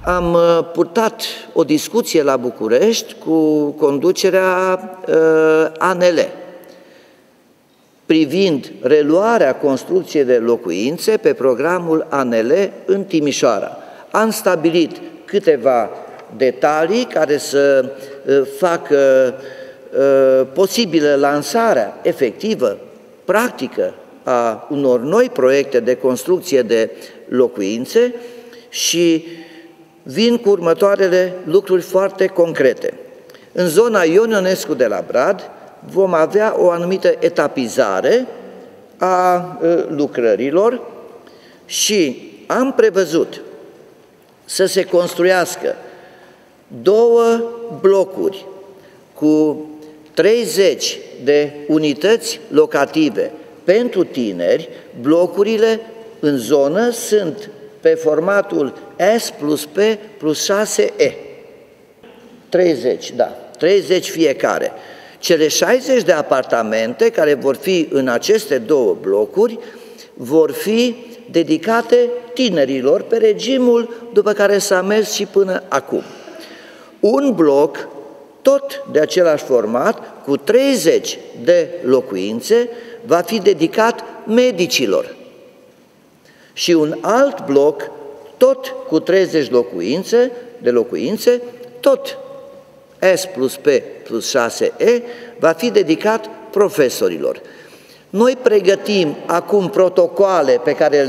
am purtat o discuție la București cu conducerea ANL privind reluarea construcției de locuințe pe programul ANL în Timișoara. Am stabilit câteva detalii care să facă posibilă lansarea efectivă, practică, a unor noi proiecte de construcție de locuințe și vin cu următoarele lucruri foarte concrete. În zona Ion Ionescu de la Brad vom avea o anumită etapizare a lucrărilor și am prevăzut să se construiască 2 blocuri cu 30 de unități locative pentru tineri. Blocurile în zonă sunt pe formatul S plus P plus 6E. 30, da, 30 fiecare. Cele 60 de apartamente care vor fi în aceste 2 blocuri vor fi dedicate tinerilor pe regimul după care s-a mers și până acum. Un bloc, tot de același format, cu 30 de locuințe, va fi dedicat medicilor. Și un alt bloc, tot cu 30 locuințe, tot S plus P plus 6E, va fi dedicat profesorilor. Noi pregătim acum protocoale pe care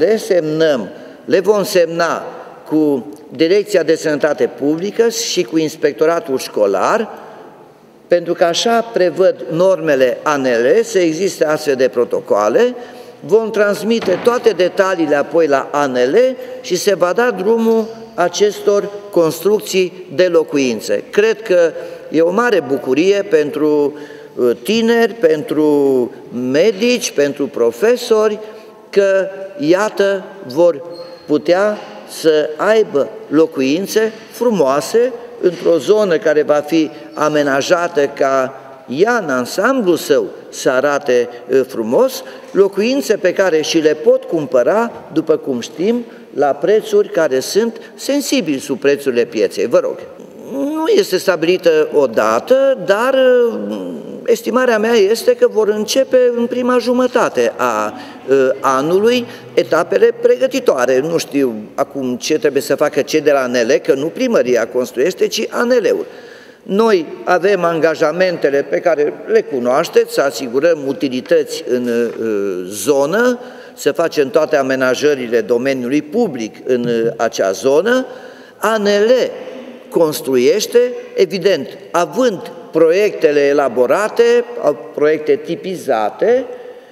le vom semna cu Direcția de Sănătate Publică și cu Inspectoratul Școlar, pentru că așa prevăd normele ANL, să existe astfel de protocoale. Vom transmite toate detaliile apoi la ANL și se va da drumul acestor construcții de locuințe. Cred că e o mare bucurie pentru tineri, pentru medici, pentru profesori, că, iată, vor putea să aibă locuințe frumoase într-o zonă care va fi amenajată ca ea în ansamblu său să arate frumos, locuințe pe care și le pot cumpăra, după cum știm, la prețuri care sunt sensibili sub prețurile pieței. Vă rog, nu este stabilită o dată, dar estimarea mea este că vor începe în prima jumătate a anului etapele pregătitoare. Nu știu acum ce trebuie să facă cei de la ANL, că nu primăria construiește, ci ANL-ul. Noi avem angajamentele pe care le cunoașteți, să asigurăm utilități în zonă, să facem toate amenajările domeniului public în acea zonă. ANL construiește, evident, având proiectele elaborate, proiecte tipizate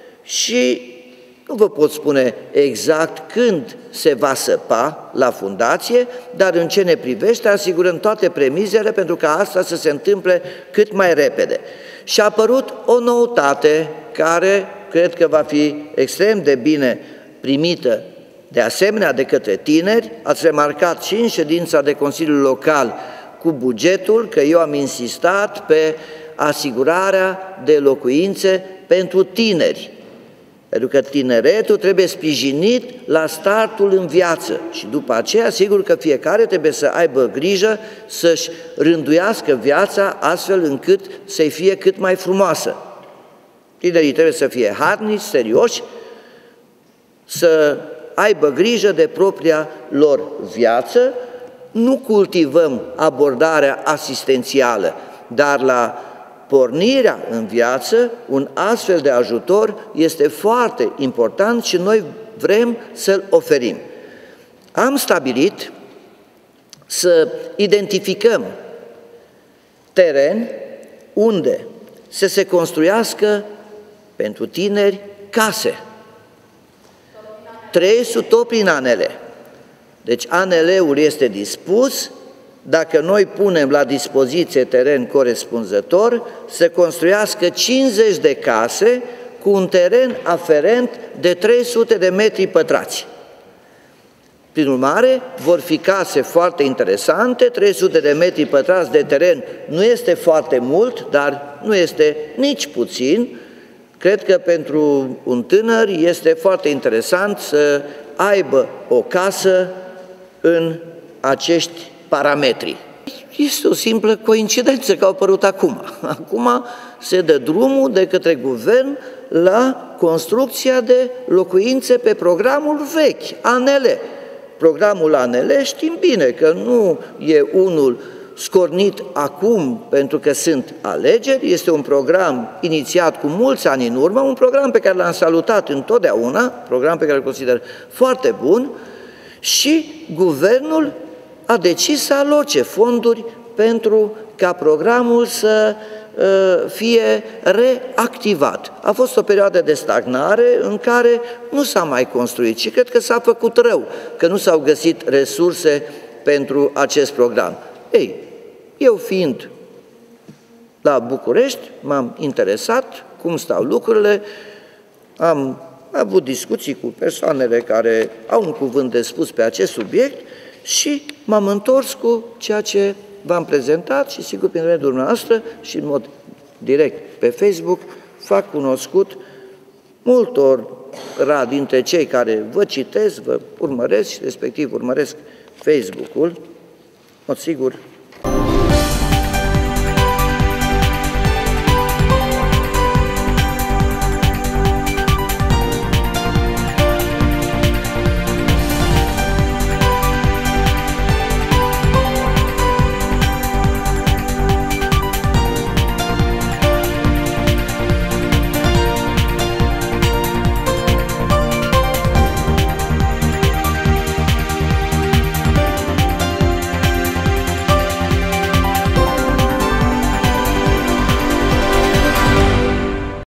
și nu vă pot spune exact când se va săpa la fundație, dar în ce ne privește asigurăm toate premizele pentru ca asta să se întâmple cât mai repede. Și a apărut o noutate care cred că va fi extrem de bine primită de asemenea de către tineri. Ați remarcat și în ședința de Consiliu Local cu bugetul că eu am insistat pe asigurarea de locuințe pentru tineri. Pentru că tineretul trebuie sprijinit la startul în viață și după aceea, sigur că fiecare trebuie să aibă grijă să-și rânduiască viața astfel încât să-i fie cât mai frumoasă. Tinerii trebuie să fie harnici, serioși, să aibă grijă de propria lor viață. Nu cultivăm abordarea asistențială, dar la pornirea în viață, un astfel de ajutor este foarte important și noi vrem să-l oferim. Am stabilit să identificăm teren unde să se construiască pentru tineri case. 300 tot prin ANL. Deci ANL-ul este dispus, dacă noi punem la dispoziție teren corespunzător, să construiască 50 de case cu un teren aferent de 300 de metri pătrați. Prin urmare, vor fi case foarte interesante, 300 de metri pătrați de teren nu este foarte mult, dar nu este nici puțin. Cred că pentru un tânăr este foarte interesant să aibă o casă în acești parametrii. Este o simplă coincidență că au apărut acum. Acum se dă drumul de către guvern la construcția de locuințe pe programul vechi, ANL. Programul ANL știm bine că nu e unul scornit acum pentru că sunt alegeri, este un program inițiat cu mulți ani în urmă, un program pe care l-am salutat întotdeauna, program pe care îl consider foarte bun, și guvernul a decis să aloce fonduri pentru ca programul să fie reactivat. A fost o perioadă de stagnare în care nu s-a mai construit și cred că s-a făcut rău, că nu s-au găsit resurse pentru acest program. Ei, eu fiind la București, m-am interesat cum stau lucrurile, am avut discuții cu persoanele care au un cuvânt de spus pe acest subiect și m-am întors cu ceea ce v-am prezentat și sigur prin rândul noastră și în mod direct pe Facebook fac cunoscut multora dintre cei care vă citesc, vă urmăresc și respectiv urmăresc Facebook-ul, în mod sigur